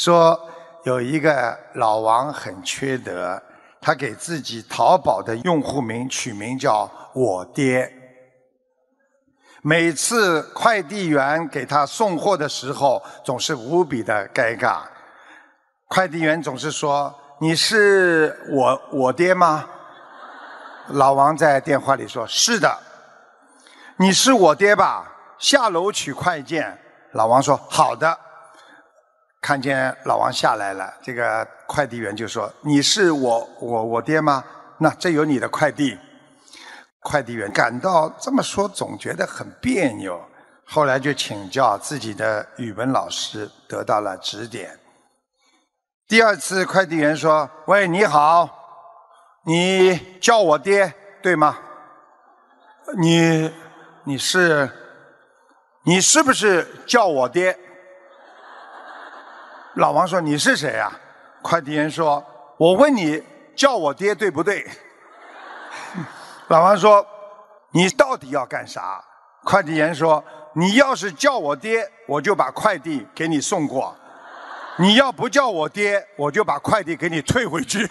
说有一个老王很缺德，他给自己淘宝的用户名取名叫我爹。每次快递员给他送货的时候，总是无比的尴尬。快递员总是说：“你是我爹吗？”老王在电话里说：“是的。”“你是我爹吧？下楼取快件。”老王说：“好的。”看见老王下来了，这个快递员就说：“你是我爹吗？那这有你的快递。”快递员感到这么说总觉得很别扭，后来就请教自己的语文老师，得到了指点。第二次快递员说：“喂，你好，你叫我爹对吗？你是不是叫我爹？”老王说：“你是谁啊？”快递员说：“我问你叫我爹对不对？”老王说：“你到底要干啥？”快递员说：“你要是叫我爹，我就把快递给你送过；你要不叫我爹，我就把快递给你退回去。”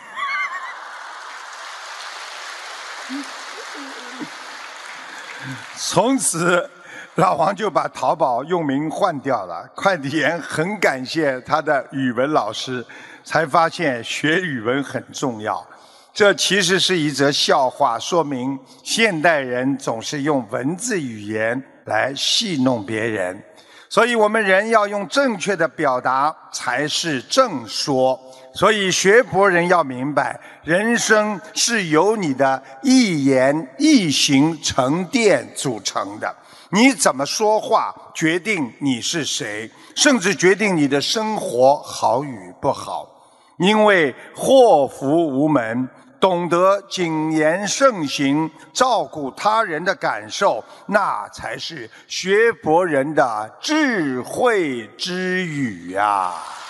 从此，老王就把淘宝用名换掉了。快递员很感谢他的语文老师，才发现学语文很重要。这其实是一则笑话，说明现代人总是用文字语言来戏弄别人。所以我们人要用正确的表达才是正说。所以学博人要明白，人生是由你的一言一行沉淀组成的。你怎么说话，决定你是谁，甚至决定你的生活好与不好。因为祸福无门，懂得谨言慎行，照顾他人的感受，那才是学博人的智慧之语呀。